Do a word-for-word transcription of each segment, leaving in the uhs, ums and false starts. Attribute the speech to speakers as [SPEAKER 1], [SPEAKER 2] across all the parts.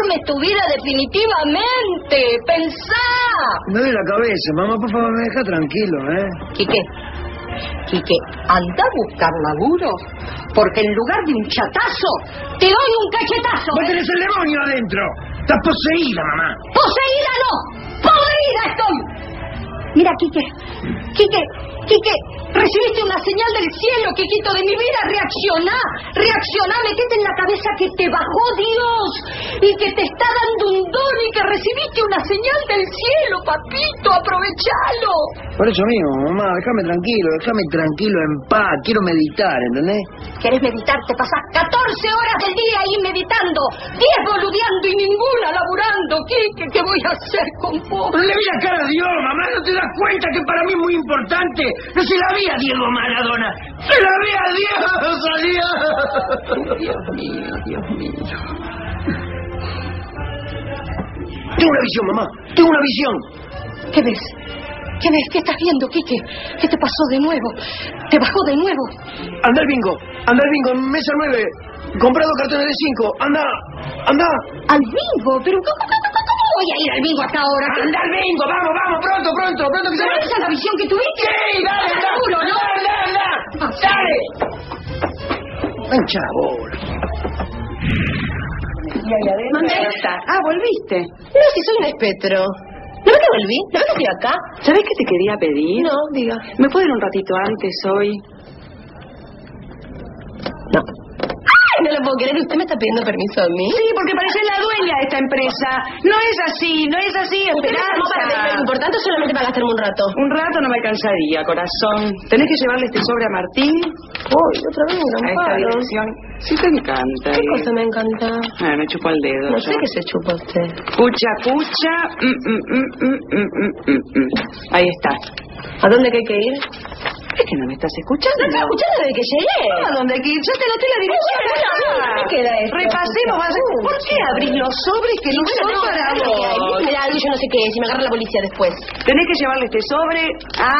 [SPEAKER 1] transformes tu vida definitivamente. Pensá.
[SPEAKER 2] Me doy la cabeza, mamá, por favor, me deja tranquilo, ¿eh?
[SPEAKER 1] Quique, Quique, anda a buscar laburo, porque en lugar de un chatazo, te doy un cachetazo.
[SPEAKER 2] ¡Vos tenés el demonio adentro! ¡Estás poseída, mamá!
[SPEAKER 1] ¡Poseída no! ¡Podrida estoy! Mira, Quique, Quique, Quique, recibiste una señal del cielo, Quiquito, de mi vida. Reaccioná, reaccioná, metete en la cabeza que te bajó Dios y que te está dando un don y que recibiste una señal del cielo, papito, aprovechalo.
[SPEAKER 2] Por eso mismo, mamá, déjame tranquilo, déjame tranquilo en paz. Quiero meditar, ¿entendés?
[SPEAKER 1] ¿Querés meditar? Te pasás catorce horas del día ahí meditando, diez boludeando y ninguna laburando. Quique, ¿qué voy a hacer con vos?
[SPEAKER 2] Pero le vi la cara a Dios, mamá, ¿no te das cuenta que para mí es muy importante? No se la vi a Diego Maradona, se la vi a Dios, a Dios.
[SPEAKER 1] Dios mío, Dios mío.
[SPEAKER 2] Tengo una visión, mamá, tengo una visión.
[SPEAKER 1] ¿Qué ves? ¿Qué ves? ¿Qué estás viendo, Quique? ¿Qué te pasó de nuevo? ¿Te bajó de nuevo?
[SPEAKER 2] Anda al bingo, anda al bingo, mesa nueve. Comprado cartones de cinco. Anda, anda.
[SPEAKER 1] ¿Al bingo? ¿Pero cómo, cómo, cómo voy a ir al bingo hasta ahora?
[SPEAKER 2] Anda al bingo, vamos, vamos, pronto, pronto, pronto. Que se...
[SPEAKER 1] ¿Pero esa es la visión que tuviste?
[SPEAKER 2] Sí, dale, dale.
[SPEAKER 1] Seguro, ¿no?
[SPEAKER 2] Dale, anda, anda. Dale. Mancha la bola.
[SPEAKER 3] Y ahí adentro ya está. Ah, ¿volviste?
[SPEAKER 1] No, si soy un espectro. ¿No ves que volví? ¿No ves que estoy acá?
[SPEAKER 3] ¿Sabés qué te quería pedir?
[SPEAKER 1] No, diga.
[SPEAKER 3] ¿Me puedo ir un ratito antes hoy?
[SPEAKER 1] No. ¡Ay, no lo puedo creer! ¿Usted me está pidiendo permiso a mí?
[SPEAKER 3] Sí, porque parecés la dueña de esta empresa. No es así, no es así,
[SPEAKER 1] ¿Usted me llamó para pedirme algo importante o solamente para gastarme un rato?
[SPEAKER 3] Un rato no me alcanzaría, corazón. ¿Tenés que llevarle este sobre a Martín?
[SPEAKER 1] Uy, otra vez me
[SPEAKER 3] A esta
[SPEAKER 1] encanta.
[SPEAKER 3] dirección. Sí te encanta.
[SPEAKER 1] ¿Qué
[SPEAKER 3] eh.
[SPEAKER 1] cosa me encanta?
[SPEAKER 3] Ah, me chupó el dedo.
[SPEAKER 1] No
[SPEAKER 3] ya.
[SPEAKER 1] sé qué se chupa usted.
[SPEAKER 3] Pucha, pucha. Mm, mm, mm, mm, mm, mm, mm. Ahí está.
[SPEAKER 1] ¿A dónde hay que ir?
[SPEAKER 3] Es que no me estás escuchando.
[SPEAKER 1] ¿No estás escuchando desde que llegué?
[SPEAKER 3] ¿A dónde hay que ir? Yo te noté la dirección.
[SPEAKER 1] ¿Qué queda esto?
[SPEAKER 3] Repasemos. vas a- ¿Por qué abrís los sobres que no son para vos?
[SPEAKER 1] Me da algo, yo no sé qué es, y me agarra la policía después.
[SPEAKER 3] Tenés que llevarle este sobre a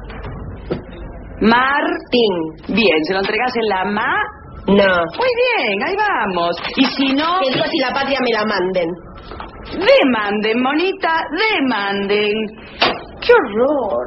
[SPEAKER 3] Martín. Bien, se lo entregás en la ma.
[SPEAKER 1] No.
[SPEAKER 3] Muy bien, ahí vamos. Y si no,
[SPEAKER 1] Que Dios y la patria me la manden.
[SPEAKER 3] demanden, monita, demanden. ¡Qué horror!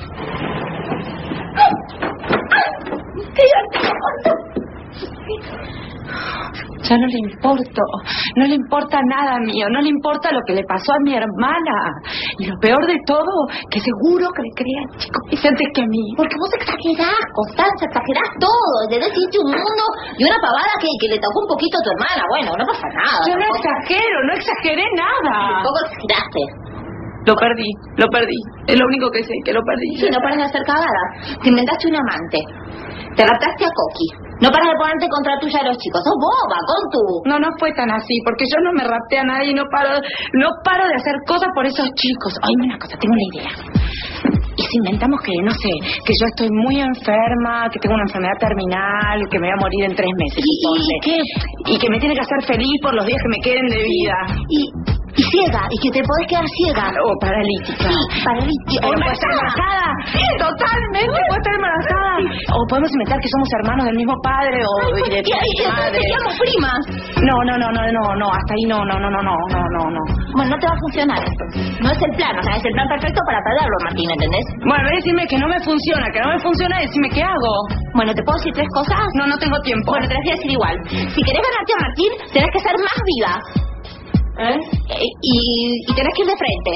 [SPEAKER 3] Ya no le importo, no le importa nada mío, no le importa lo que le pasó a mi hermana. Y lo peor de todo, que seguro que le crean chicos antes que a mí.
[SPEAKER 1] Porque vos exagerás, Constanza, exagerás todo. Le decís un mundo y una pavada que, que le tocó un poquito a tu hermana. Bueno, no pasa nada.
[SPEAKER 3] Yo no
[SPEAKER 1] tampoco.
[SPEAKER 3] exagero, no exageré nada.
[SPEAKER 1] Tampoco exageraste.
[SPEAKER 3] Lo perdí, lo perdí. Es lo único que sé, que lo perdí.
[SPEAKER 1] Sí, no paras de hacer cagadas. Te inventaste un amante. Te raptaste a Coqui. No paras de ponerte contra tuya a los chicos. Sos boba, con tu...
[SPEAKER 3] No, no fue tan así, porque yo no me rapté a nadie y no paro, no paro de hacer cosas por esos chicos. Oye, una cosa, tengo una idea. ¿Y si inventamos que, no sé, que yo estoy muy enferma, que tengo una enfermedad terminal, que me voy a morir en tres meses?
[SPEAKER 1] ¿Y, y qué?
[SPEAKER 3] Y que me tiene que hacer feliz por los días que me queden de vida.
[SPEAKER 1] Y, y ciega, y que te podés quedar ciega.
[SPEAKER 3] O paralítica.
[SPEAKER 1] Sí, paralítica.
[SPEAKER 3] ¿O puede estar embarazada? Totalmente, puede estar embarazada. O podemos inventar que somos hermanos del mismo padre o
[SPEAKER 1] Ay,
[SPEAKER 3] y de
[SPEAKER 1] ¿qué?
[SPEAKER 3] padre y madre.
[SPEAKER 1] Seríamos primas.
[SPEAKER 3] No, no, no, no, no, no, hasta ahí no, no, no, no, no, no, no, no.
[SPEAKER 1] Bueno, no te va a funcionar esto. No es el plan, o sea, es el plan perfecto para perderlo, Martín, ¿entendés?
[SPEAKER 3] Bueno, decime que no me funciona, que no me funciona, decime qué hago.
[SPEAKER 1] Bueno, ¿te puedo decir tres cosas?
[SPEAKER 3] No, no tengo tiempo.
[SPEAKER 1] Bueno, te las voy a decir igual. Si querés ganarte a Martín, tenés que ser más viva.
[SPEAKER 3] ¿Eh?
[SPEAKER 1] Eh, y, y tenés que ir de frente.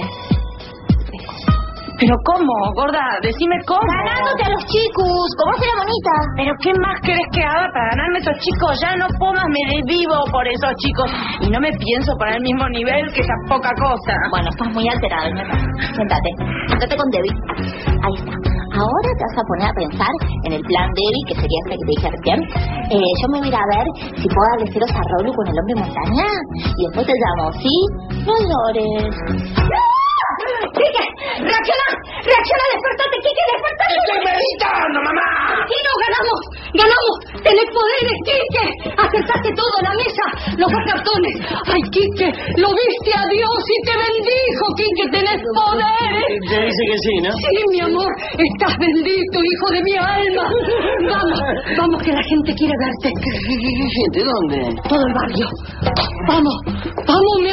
[SPEAKER 3] ¿Pero cómo, gorda? Decime cómo.
[SPEAKER 1] Ganándote a los chicos, como hace la monita.
[SPEAKER 3] ¿Pero qué más querés que haga para ganarme a esos chicos? Ya no puedo más, me desvivo por esos chicos. Y no me pienso poner al mismo nivel que esa poca cosa.
[SPEAKER 1] Bueno, estás muy alterado, me pasa. Siéntate, siéntate con Debbie. Ahí está. Ahora te vas a poner a pensar en el plan Debbie, que sería ese que te dije recién. Eh, yo me voy a ir a ver si puedo darle celos a Rolu con el hombre montaña. Y después te llamo, ¿sí? No llores. ¡Quique! ¡Reacciona! ¡Reacciona! ¡Despertate, Quique! ¡Despertate!
[SPEAKER 2] ¡Estoy meditando, mamá!
[SPEAKER 1] ¡Sí, no! ¡Ganamos! ¡Ganamos! ¡Tenés poderes, Quique! ¡Acertaste todo a la mesa! ¡Los dos cartones! ¡Ay, Quique! ¡Lo viste a Dios y te bendijo, Quique! ¡Tenés poderes!
[SPEAKER 2] Te dice que sí, ¿no?
[SPEAKER 1] Sí, mi amor. Estás bendito, hijo de mi alma. Vamos, vamos, que la gente quiere verte.
[SPEAKER 2] ¿Gente dónde?
[SPEAKER 1] Todo el barrio. Vamos, vamos, mi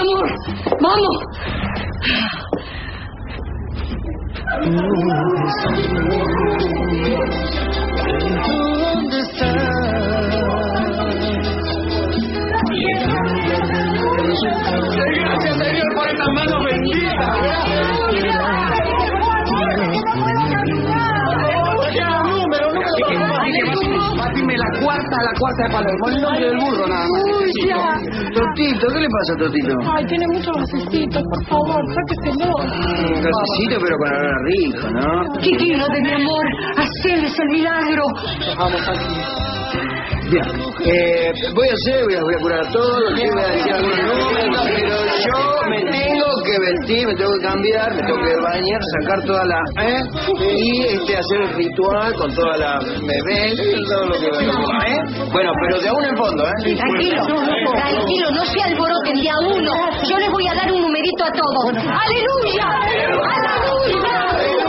[SPEAKER 3] ¡Vamos!
[SPEAKER 2] ¿Dónde estás? Gracias, Señor, por estas manos benditas. Batime la cuarta, la cuarta de Palermo. El nombre del burro, nada más.
[SPEAKER 3] Uy, ya.
[SPEAKER 2] Totito, ¿qué le pasa a Totito?
[SPEAKER 3] Ay, tiene muchos gasecitos, por favor, sáqueselo.
[SPEAKER 2] Un gasecito, pero con olor a rico, ¿no?
[SPEAKER 3] Chiquilo de mi amor, haceles el milagro.
[SPEAKER 2] Vamos aquí. Bien, eh, voy a hacer, voy a, voy a curar a todos, voy a decir algunos números, pero yo me tengo que vestir, me tengo que cambiar, me tengo que bañar, sacar toda la... ¿eh? Y este, hacer el ritual con toda la bebé, todo lo que... ¿eh? Bueno, pero de a uno en fondo, ¿eh?
[SPEAKER 3] Tranquilo, tranquilo, no se alboroten de a uno. Yo les voy a dar un numerito a todos. ¡Aleluya! ¡Aleluya!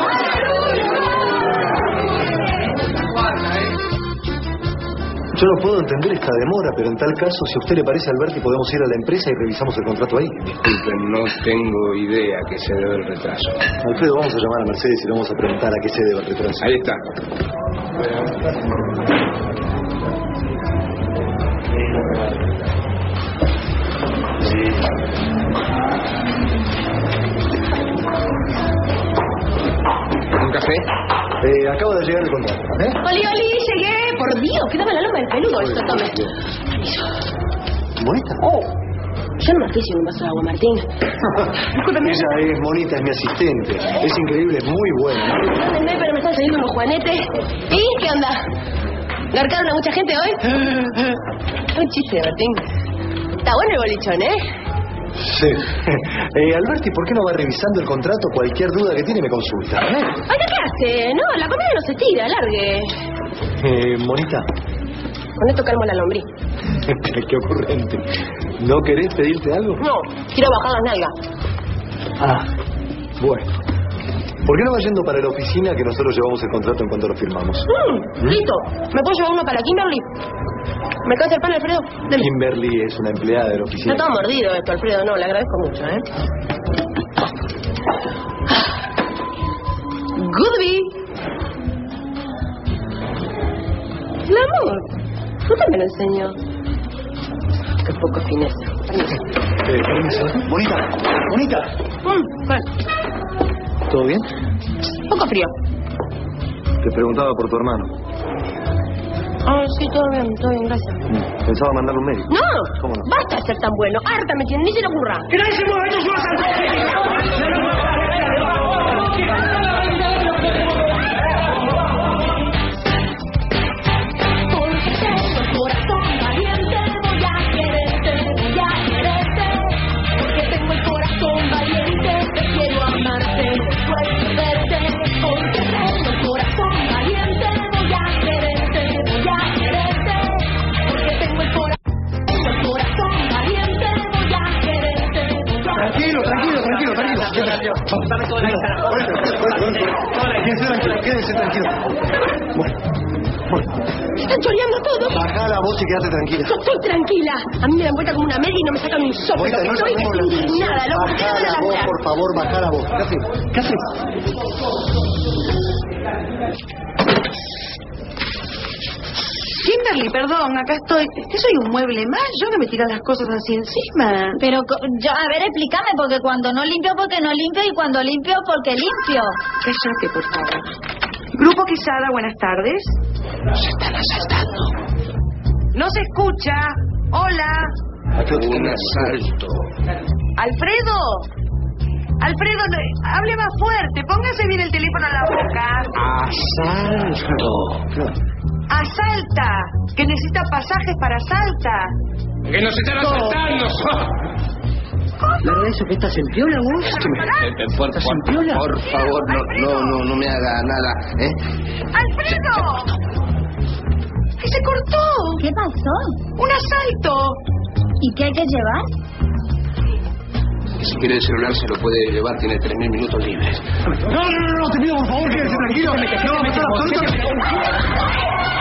[SPEAKER 4] Yo no puedo entender esta demora, pero en tal caso, si a usted le parece, Alberti, podemos ir a la empresa y revisamos el contrato ahí.
[SPEAKER 5] Disculpen, no tengo idea a qué se debe el retraso.
[SPEAKER 4] Alfredo, vamos a llamar a Mercedes y le vamos a preguntar a qué se debe el retraso.
[SPEAKER 5] Ahí está. ¿Un café?
[SPEAKER 4] Eh, acaba de llegar el contrato, ¿eh?
[SPEAKER 3] ¡Oli, oli! ¡Llegué! Por Dios, quedaba la loma del peludo. Esto, tome.
[SPEAKER 4] ¿Monita?
[SPEAKER 3] Oh, yo no me aficio en un vaso de agua, Martín. Discúlpeme.
[SPEAKER 4] Ella es Monita, es mi asistente. Es increíble, es muy buena.
[SPEAKER 3] Perdónenme, pero me están saliendo unos juanetes. ¿Y qué onda? ¿Garcaron a mucha gente hoy? Un chiste, Martín. Está bueno el bolichón, ¿eh?
[SPEAKER 4] Sí. Eh, Alberti, ¿por qué no va revisando el contrato? Cualquier duda que tiene me consulta, ¿eh?
[SPEAKER 3] Oiga, ¿qué hace? No, la comida no se tira, largue.
[SPEAKER 4] Eh, Monita.
[SPEAKER 3] Con esto calmo la lombriz.
[SPEAKER 4] Qué ocurrente. ¿No querés pedirte algo?
[SPEAKER 3] No, quiero bajar las nalgas.
[SPEAKER 4] Ah, bueno. ¿Por qué no va yendo para la oficina que nosotros llevamos el contrato en cuanto lo firmamos?
[SPEAKER 3] Mm, ¿Listo? ¿Me puedo llevar uno para Kimberly? ¿Me cae el pan, Alfredo? Deme.
[SPEAKER 4] Kimberly es una empleada de la oficina.
[SPEAKER 3] Está todo mordido esto, Alfredo. No, le agradezco mucho, ¿eh? Goodby. El amor. Yo también lo enseño. Qué poco fineza. Permiso.
[SPEAKER 4] Eh, permiso. Bonita, bonita.
[SPEAKER 3] Mm, bueno.
[SPEAKER 4] ¿Todo bien?
[SPEAKER 3] Poco frío.
[SPEAKER 4] Te preguntaba por tu hermano.
[SPEAKER 3] Ah, sí, todo bien, todo bien, gracias.
[SPEAKER 4] Pensaba mandarle un mail.
[SPEAKER 3] No,
[SPEAKER 4] ¿Cómo no?
[SPEAKER 3] basta de ser tan bueno. Harta me tiene, ni se le ocurra.
[SPEAKER 2] ¡Que nadie se mueva! ¡Ellos vas Tranquilo, tranquilo, tranquilo, tranquilo.
[SPEAKER 4] Dame toda la guitarra. Quédense tranquilo, quédense tranquilo. Bueno, bueno.
[SPEAKER 3] Están choreando todo.
[SPEAKER 4] Baja la voz y quédate tranquila.
[SPEAKER 3] Yo estoy tranquila. A mí me dan vuelta como una media y no me sacan un soplo.
[SPEAKER 4] Bonita, no
[SPEAKER 3] Estoy
[SPEAKER 4] llamemos la
[SPEAKER 3] indignada, loco. ¿Por qué
[SPEAKER 4] Baja
[SPEAKER 3] no me
[SPEAKER 4] la
[SPEAKER 3] la
[SPEAKER 4] voz,
[SPEAKER 3] laburar?
[SPEAKER 4] por favor, baja la voz. ¿Qué haces? ¿Qué haces?
[SPEAKER 6] Kimberly, perdón, acá estoy. ¿Qué soy un mueble más? Yo que me tiran las cosas así encima.
[SPEAKER 1] Pero, yo, a ver, explícame, porque cuando no limpio, porque no limpio, y cuando limpio, porque limpio.
[SPEAKER 6] Cállate, por favor. Grupo Quesada, buenas tardes.
[SPEAKER 5] Nos están asaltando.
[SPEAKER 6] No se escucha. Hola.
[SPEAKER 5] Un asalto.
[SPEAKER 6] ¿Alfredo? Alfredo, no- hable más fuerte. Póngase bien el teléfono a la boca.
[SPEAKER 5] Asalto.
[SPEAKER 6] Asalta. Que necesita pasajes para Salta.
[SPEAKER 5] ¡Que nos están asaltando!
[SPEAKER 2] ¿La verdad eso que estás en piola, vos?
[SPEAKER 5] Eh, eh, por,
[SPEAKER 2] ¿Estás
[SPEAKER 5] por-
[SPEAKER 2] en piola?
[SPEAKER 5] por favor, no, no, no, no me haga nada, ¿eh?
[SPEAKER 6] ¡Alfredo! ¡Que se cortó!
[SPEAKER 1] ¿Qué pasó?
[SPEAKER 6] ¡Un asalto!
[SPEAKER 1] ¿Y qué hay que llevar?
[SPEAKER 5] Si quiere el celular se lo puede llevar, tiene tres mil minutos libres.
[SPEAKER 4] No, no, no, no, te pido por favor, quédese tranquilo. No va a pasar absolutamente.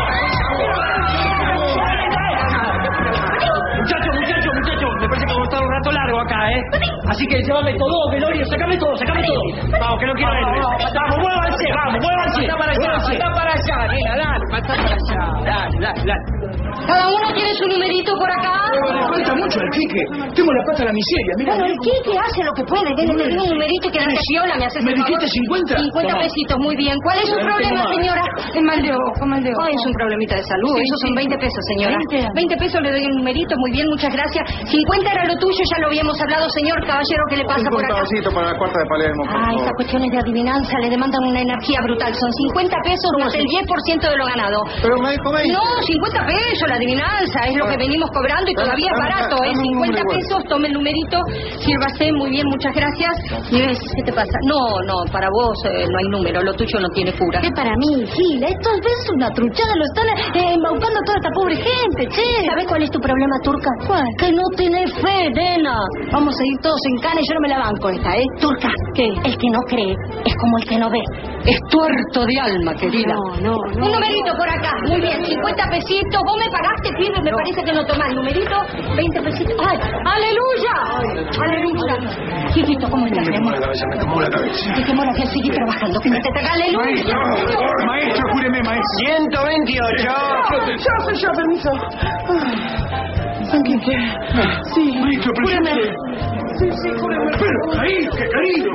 [SPEAKER 2] Muchacho, muchacho, muchacho. Me parece que vamos a estar un rato
[SPEAKER 7] rato largo acá, ¿eh? Así que llévame todo, Velorio, sacame todo, sacame todo. Vamos, que no quiero verme. Vamos, muévanse, vamos, muévanse. Pasa para allá, pasa para allá, nena, dale, pasa para allá. Dale, dale, dale.
[SPEAKER 6] ¿Cada uno tiene su numerito por acá?
[SPEAKER 2] Me falta mucho el Quique. Tengo la pata a la miseria, mira.
[SPEAKER 6] Bueno, el Quique hace lo que puede. Tiene que tener un numerito que no te viola, me haces
[SPEAKER 2] ¿Me
[SPEAKER 6] el favor.
[SPEAKER 2] dijiste cincuenta?
[SPEAKER 6] cincuenta pesitos, muy bien. ¿Cuál es su problema, señora? Es mal de ojo, mal de ojo. Ay, es un problemita de salud.
[SPEAKER 3] Sí,
[SPEAKER 6] Esos
[SPEAKER 3] sí.
[SPEAKER 6] son veinte pesos, señora.
[SPEAKER 3] veinte.
[SPEAKER 6] veinte pesos le doy un numerito, muy bien, muchas gracias. cincuenta era lo tuyo, ya lo habíamos hablado, señor caballero, ¿qué le pasa
[SPEAKER 8] Un
[SPEAKER 6] por acá?
[SPEAKER 8] contadorcito para la cuarta de Palermo, por
[SPEAKER 6] Ah,
[SPEAKER 8] favor.
[SPEAKER 6] estas cuestiones de adivinanza le demandan una energía brutal. Son cincuenta pesos más el diez por ciento de lo ganado.
[SPEAKER 8] Pero me dijo veinte.
[SPEAKER 6] No, cincuenta pesos la adivinanza, es lo que venimos cobrando y todavía es
[SPEAKER 8] Dame,
[SPEAKER 6] barato,
[SPEAKER 8] dame
[SPEAKER 6] ¿eh?
[SPEAKER 8] un
[SPEAKER 6] cincuenta
[SPEAKER 8] número igual.
[SPEAKER 6] pesos, tome el numerito, sírvase, muy bien, muchas gracias. Y ves, ¿qué te pasa? No, no, para vos eh, no hay número, lo tuyo no tiene cura.
[SPEAKER 3] ¿Qué para mí, Gil? Esto es una truchada, lo están eh, embaucando a toda esta pobre gente, che.
[SPEAKER 6] ¿Sabes cuál es tu problema, Turca?
[SPEAKER 3] ¿Cuál?
[SPEAKER 6] Que no tenés fe, nena. Vamos a ir todos en cana y yo no me la banco esta, ¿eh? Turca,
[SPEAKER 3] ¿Qué?
[SPEAKER 6] el que no cree es como el que no ve. Es tuerto de alma, querida.
[SPEAKER 3] No, no, no.
[SPEAKER 6] Un numerito por acá. Muy bien, cincuenta pesitos. Vos me pagaste, pibe, me parece que no tomás el numerito. veinte pesitos. ¡Ay! ¡Aleluya! ¡Aleluya! Chiquito, ¿cómo estás, mi amor?
[SPEAKER 2] Me tomó la cabeza.
[SPEAKER 6] ¿De qué mola que sigue trabajando? Que me te traga aleluya.
[SPEAKER 8] Maestro, maestro, cúreme, maestro.
[SPEAKER 2] ciento veintiocho.
[SPEAKER 7] Ya, ya, permiso.
[SPEAKER 3] Quique. Sí.
[SPEAKER 8] Maestro,
[SPEAKER 3] Cúreme.
[SPEAKER 7] Sí, sí, cúreme.
[SPEAKER 2] Pero, ahí, qué querido.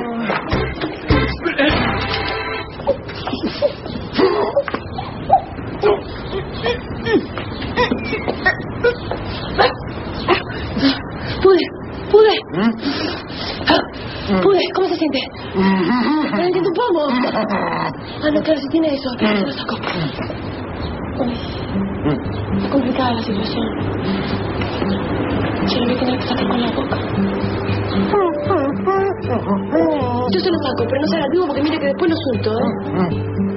[SPEAKER 3] Pude, pude.
[SPEAKER 2] ¿Mm?
[SPEAKER 3] Pude, ¿cómo se siente? ¿Me entiendo un poco? Ah, no, claro, si tiene eso. Espera, se lo saco. Uy, está complicada la situación. Se lo voy a tener que sacar con la boca. Yo se lo saco, pero no se la digo porque mire que después lo suelto, ¿eh?